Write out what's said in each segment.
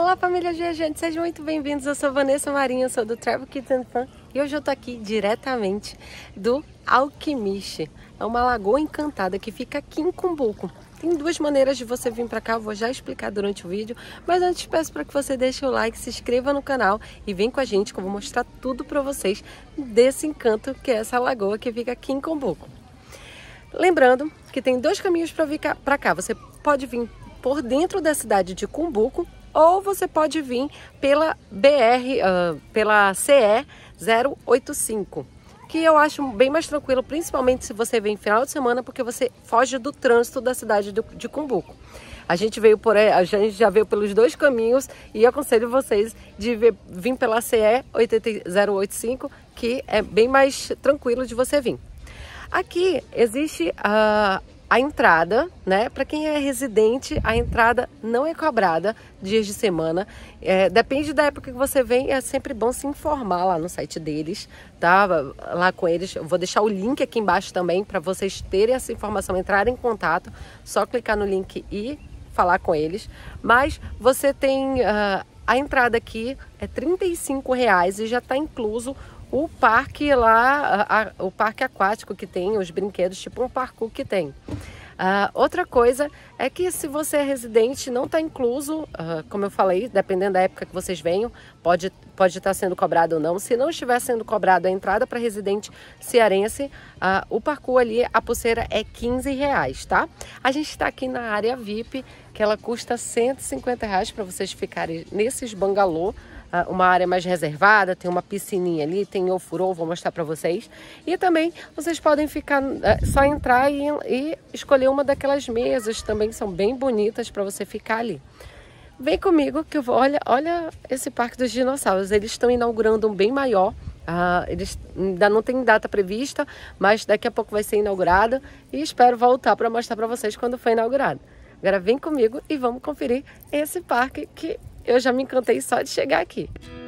Olá família viajante, sejam muito bem-vindos. Eu sou Vanessa Marinho, sou do Travel Kids and Fun e hoje eu tô aqui diretamente do Alquimiste. É uma lagoa encantada que fica aqui em Cumbuco. Tem duas maneiras de você vir para cá, eu vou já explicar durante o vídeo, mas antes peço para que você deixe o like, se inscreva no canal e vem com a gente que eu vou mostrar tudo para vocês desse encanto que é essa lagoa que fica aqui em Cumbuco. Lembrando que tem dois caminhos para vir para cá. Você pode vir por dentro da cidade de Cumbuco ou você pode vir pela pela CE 085, que eu acho bem mais tranquilo, principalmente se você vem final de semana, porque você foge do trânsito da cidade de Cumbuco. A gente já veio pelos dois caminhos e eu aconselho vocês de vir pela CE 085, que é bem mais tranquilo de você vir. Aqui existe a entrada, né? Para quem é residente, a entrada não é cobrada dias de semana. Depende da época que você vem, é sempre bom se informar lá no site deles, tá? Lá com eles. Eu vou deixar o link aqui embaixo também para vocês terem essa informação, entrarem em contato. Só clicar no link e falar com eles. Mas você tem a entrada aqui é R$35 e já está incluso o parque lá, o parque aquático que tem, os brinquedos, tipo um parkour que tem. Outra coisa é que se você é residente, não está incluso, como eu falei, dependendo da época que vocês venham, pode estar sendo cobrado ou não. Se não estiver sendo cobrado a entrada para residente cearense, o parkour ali, a pulseira é R$15, tá? A gente está aqui na área VIP, que ela custa R$150 para vocês ficarem nesses bangalô. Uma área mais reservada, tem uma piscininha ali, tem ofurô, vou mostrar para vocês. E também vocês podem ficar, só entrar e escolher uma daquelas mesas, também são bem bonitas para você ficar ali. Vem comigo que eu vou, olha esse parque dos dinossauros, eles estão inaugurando um bem maior. Eles ainda não tem data prevista, mas daqui a pouco vai ser inaugurado e espero voltar para mostrar para vocês quando for inaugurado. Agora vem comigo e vamos conferir esse parque que eu já me encantei só de chegar aqui.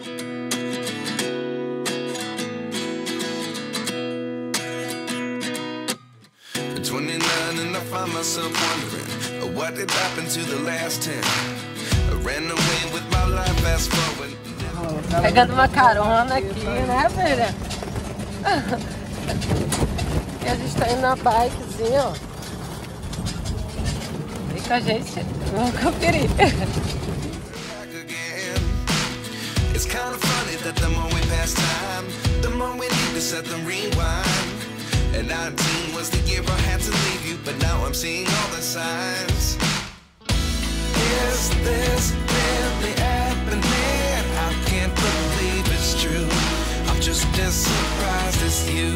Pegando uma carona aqui, né, filha? E a gente tá indo na bikezinha, ó. Vem com a gente, vamos conferir. It's kind of funny that the more we pass time, the more we need to set them rewind. And 19 was the year I had to leave you, but now I'm seeing all the signs. Is this really happening? I can't believe it's true. I'm just as surprised as you.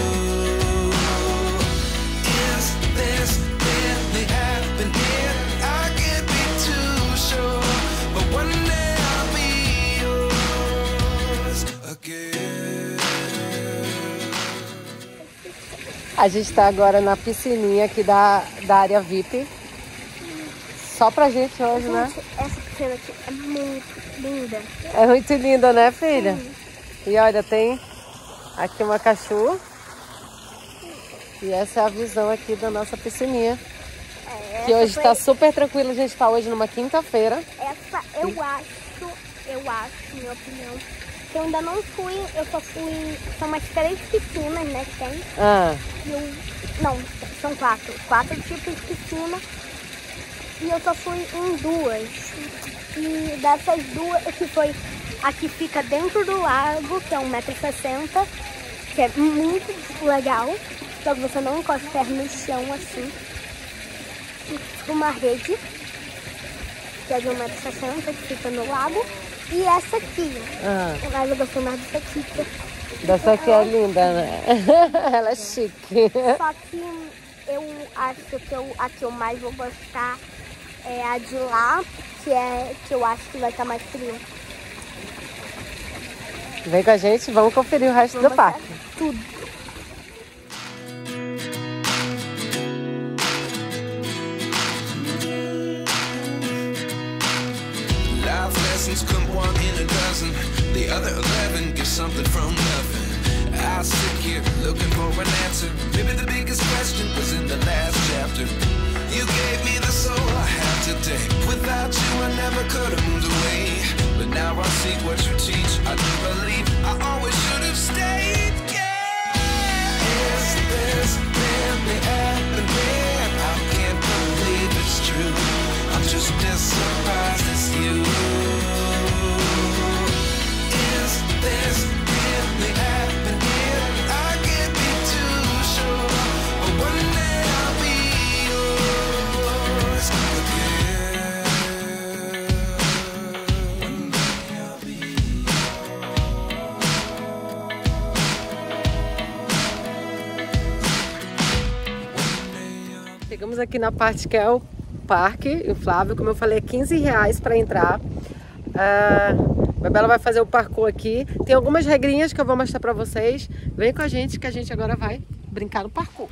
Is this really happening? I can't be too sure, but one day a gente está agora na piscininha aqui da área VIP. Só pra gente hoje, gente, né? Essa piscina aqui é muito linda. É muito linda, né, filha? Sim. E olha, tem aqui uma cachoeira. E essa é a visão aqui da nossa piscininha. Que hoje está super tranquilo. A gente está hoje numa quinta-feira. Essa eu acho, minha opinião, que eu ainda não fui, eu só fui, são umas 3 piscinas, né, que tem. Não, são 4 tipos de piscina. E eu só fui em 2. E dessas 2, que foi a que fica dentro do lago, que é 1,60 m, que é muito legal. Só que você não encosta a perna no chão assim. E uma rede, que é de 1,60 m, que fica no lago. E essa aqui, mas eu gostei mais dessa aqui. Dessa aqui é linda, né? Ela é chique. Só que eu acho que a que eu mais vou gostar é a de lá, que eu acho que vai estar mais frio. Vem com a gente, vamos conferir o resto do parque. Tudo. Come one in a dozen, the other 11 give something from nothing. I sit here looking for an answer. Maybe the biggest question was in the last chapter. You gave me the soul I have today. Without you, I never could have moved away. But now I see what you teach. I do believe I always should have stayed. Yeah. Is this really happening? I can't believe it's true. I'm just as surprised as you. Is this really happening? I can't be too sure. But one day I'll be yours again. One day I'll be yours. Chegamos aqui na parte que é o parque inflável. Como eu falei, é R$15 para entrar. A Bebela vai fazer o parkour aqui. Tem algumas regrinhas que eu vou mostrar para vocês. Vem com a gente que a gente agora vai brincar no parkour.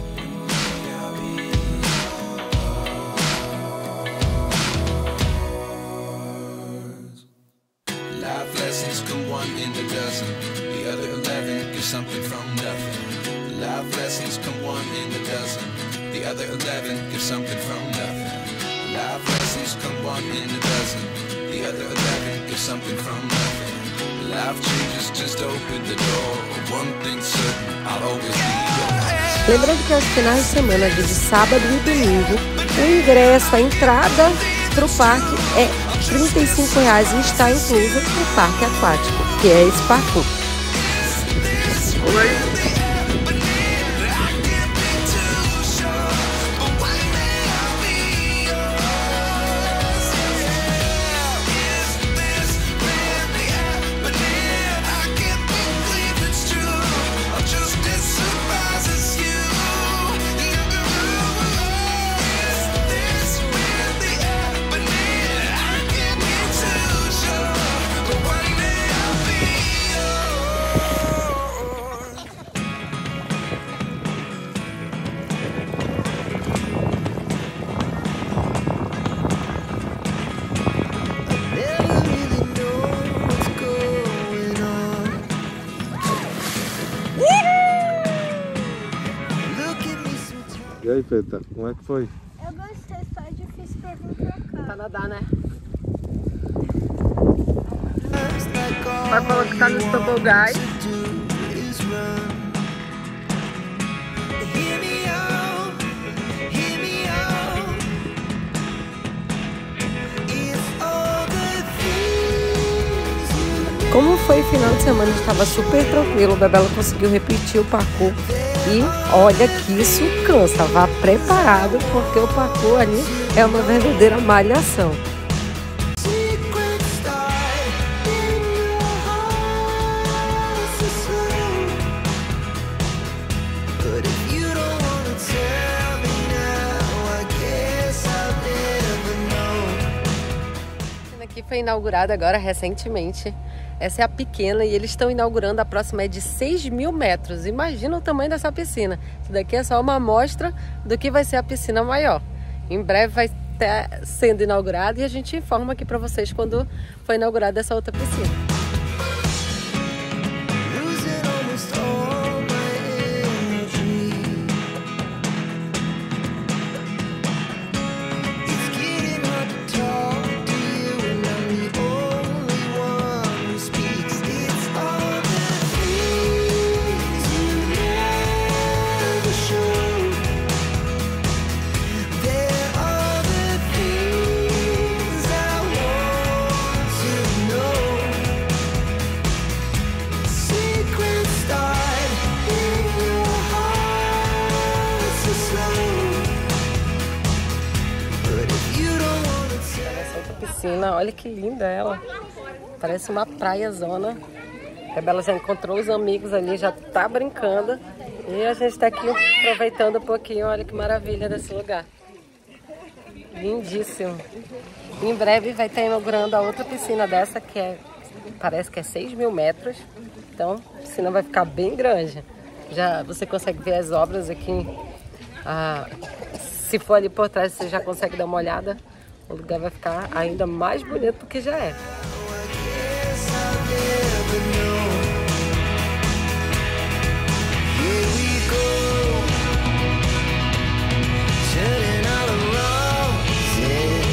Life lessons come one in a dozen. The other 11 get something from nothing. Life lessons come one in a dozen. The other 11 get something from nothing. Life lessons come one in a dozen. The other 11 get something from nothing. Life changes, just open the door. One thing's certain, I'll always be yours. Lembrando que aos finais de semana, de sábado e domingo, o ingresso, a entrada para o parque é R$35 e está incluso o parque aquático, que é esse parkour. E aí, Peta, como é que foi? Eu gostei, só é difícil pra vir pra cá. Pra nadar, né? Vai colocar nos tobogãs. Como foi final de semana, estava super tranquilo. O Bebela conseguiu repetir o parkour. E olha que isso cansa. Vá preparado, porque o parkour ali é uma verdadeira malhação. Aqui foi inaugurada agora recentemente. Essa é a pequena e eles estão inaugurando a próxima, é de 6.000 metros. Imagina o tamanho dessa piscina. Isso daqui é só uma amostra do que vai ser a piscina maior. Em breve vai estar sendo inaugurada e a gente informa aqui para vocês quando for inaugurada essa outra piscina. Piscina, olha que linda ela, parece uma praiazona. A Bebela já encontrou os amigos ali, já tá brincando e a gente tá aqui aproveitando um pouquinho. Olha que maravilha desse lugar, lindíssimo. Em breve vai estar inaugurando a outra piscina dessa que parece que é 6.000 metros, então a piscina vai ficar bem grande. Já você consegue ver as obras aqui, se for ali por trás você já consegue dar uma olhada. O lugar vai ficar ainda mais bonito do que já é. Turning all the roses.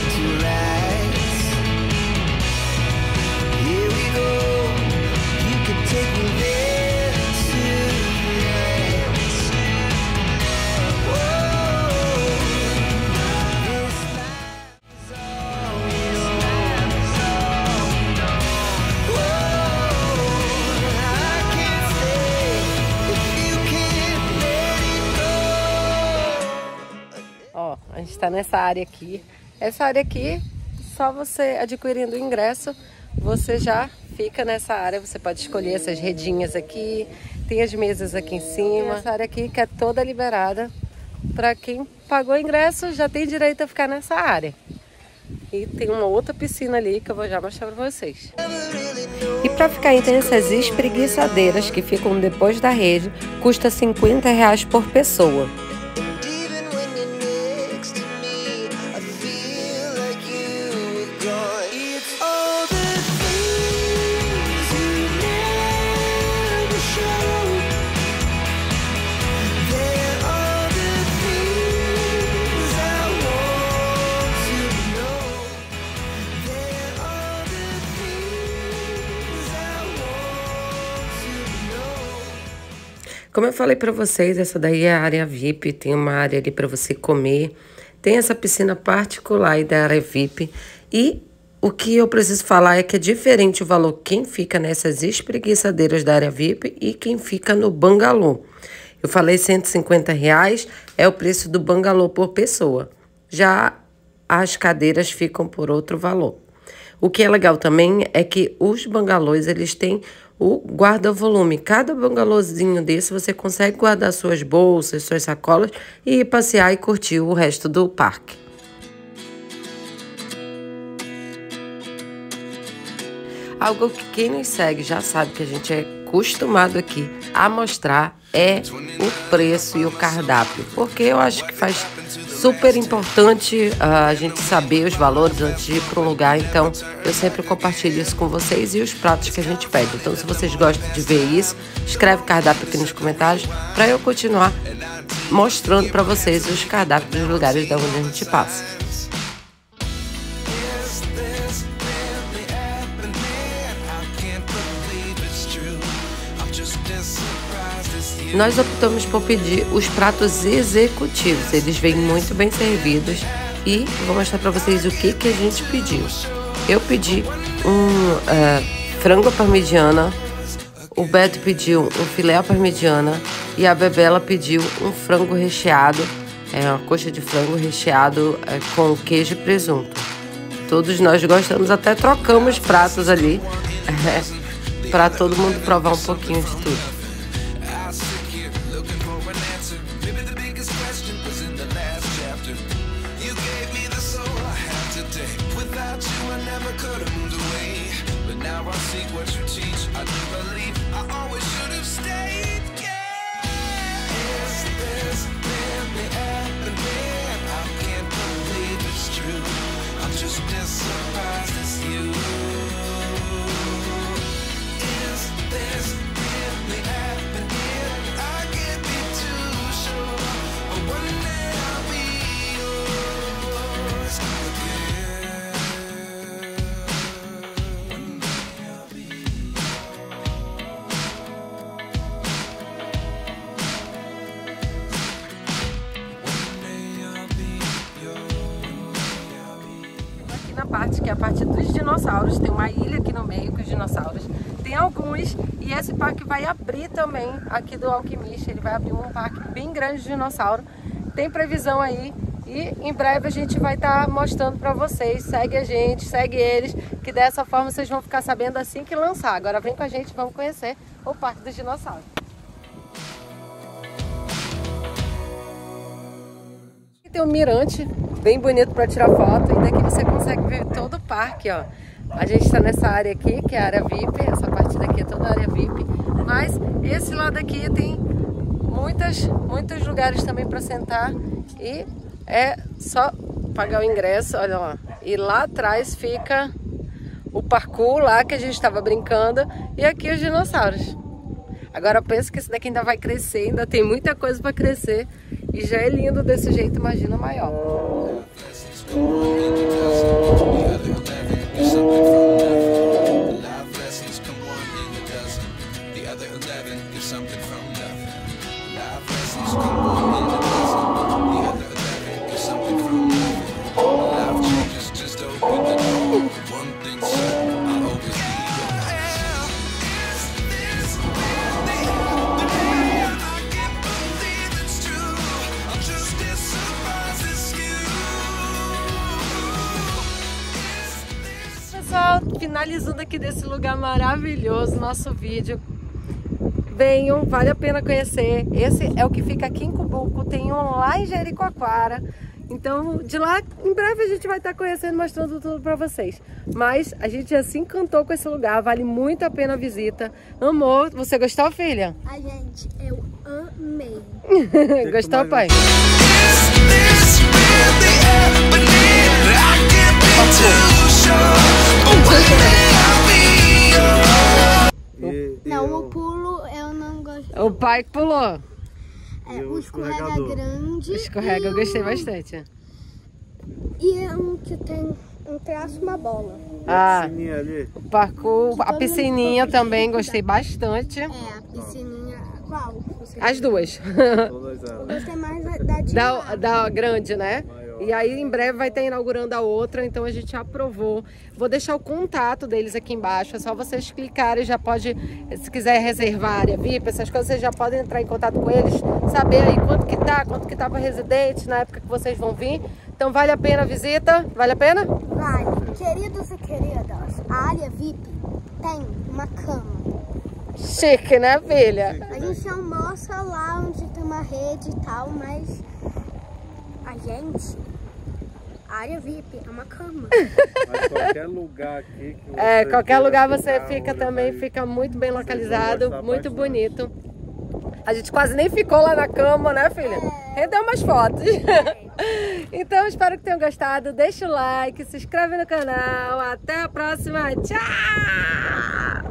gente está nessa área aqui. Essa área aqui, só você adquirindo o ingresso, você já fica nessa área. Você pode escolher essas redinhas aqui, tem as mesas aqui em cima. Essa área aqui que é toda liberada. Para quem pagou o ingresso, já tem direito a ficar nessa área. E tem uma outra piscina ali que eu vou já mostrar para vocês. E para ficar entre essas espreguiçadeiras que ficam depois da rede, custa R$50 por pessoa. Como eu falei para vocês, essa daí é a área VIP, tem uma área ali para você comer, tem essa piscina particular aí da área VIP. E o que eu preciso falar é que é diferente o valor quem fica nessas espreguiçadeiras da área VIP e quem fica no bangalô. Eu falei R$150 é o preço do bangalô por pessoa, já as cadeiras ficam por outro valor. O que é legal também é que os bangalôs, eles têm o guarda-volume. Cada bangalôzinho desse você consegue guardar suas bolsas, suas sacolas e ir passear e curtir o resto do parque. Algo que quem nos segue já sabe que a gente é acostumado aqui a mostrar é o preço e o cardápio, porque eu acho que faz super importante a gente saber os valores antes de ir para um lugar. Então eu sempre compartilho isso com vocês e os pratos que a gente pede. Então, se vocês gostam de ver isso, escreve cardápio aqui nos comentários para eu continuar mostrando para vocês os cardápios dos lugares da onde a gente passa. Nós optamos por pedir os pratos executivos, eles vêm muito bem servidos e vou mostrar para vocês o que a gente pediu. Eu pedi um frango à parmegiana, o Beto pediu um filé à parmegiana e a Bebela pediu um frango recheado, uma coxa de frango recheado com queijo e presunto. Todos nós gostamos, até trocamos pratos ali para todo mundo provar um pouquinho de tudo. Parte que é a parte dos dinossauros, tem uma ilha aqui no meio com os dinossauros, tem alguns, e esse parque vai abrir também aqui do Alquimista, ele vai abrir um parque bem grande de dinossauro, tem previsão aí e em breve a gente vai estar mostrando para vocês. Segue a gente, segue eles, que dessa forma vocês vão ficar sabendo assim que lançar. Agora vem com a gente, vamos conhecer o Parque dos Dinossauros. Tem um mirante bem bonito para tirar foto e daqui você consegue ver todo o parque, ó. A gente está nessa área aqui, que é a área VIP, essa parte daqui é toda a área VIP, mas esse lado aqui tem muitos lugares também para sentar e é só pagar o ingresso, olha lá. E lá atrás fica o parkour lá que a gente estava brincando e aqui os dinossauros. Agora eu penso que esse daqui ainda vai crescer, ainda tem muita coisa para crescer. E já é lindo desse jeito, imagina maior. Just as surprised as you. finalizando aqui desse lugar maravilhoso, nosso vídeo. Venham, vale a pena conhecer. Esse é o que fica aqui em Cumbuco, tem um lá em Jericoacoara. Então, de lá, em breve a gente vai estar conhecendo, mostrando tudo pra vocês. Mas a gente já se encantou com esse lugar, vale muito a pena a visita. Amor, você gostou, filha? A gente, eu amei. Gostou, pai? Não, o pulo eu não gostei. O pai que pulou. O escorrega grande. Escorrega, eu gostei bastante. E é um que tem um traço, uma bola. Ah, parkour, a piscininha também gostei bastante. É, a piscininha, qual? As duas. Eu gostei mais da grande, né? E aí em breve vai estar inaugurando a outra, então a gente aprovou. Vou deixar o contato deles aqui embaixo, é só vocês clicarem, já pode, se quiser reservar área VIP, essas coisas, vocês já podem entrar em contato com eles, saber aí quanto que tá para residente na época que vocês vão vir. Então vale a pena a visita? Vale a pena? Vale. Queridos e queridas, a área VIP tem uma cama. Chique, né, filha? A gente almoça lá onde tem uma rede e tal, mas a área VIP é uma cama. Mas qualquer lugar aqui que você qualquer lugar você fica também, fica muito bem localizado, muito bonito. A gente quase nem ficou lá na cama, né, filha? Rendeu umas fotos. Então, espero que tenham gostado. Deixa o like, se inscreve no canal. Até a próxima. Tchau!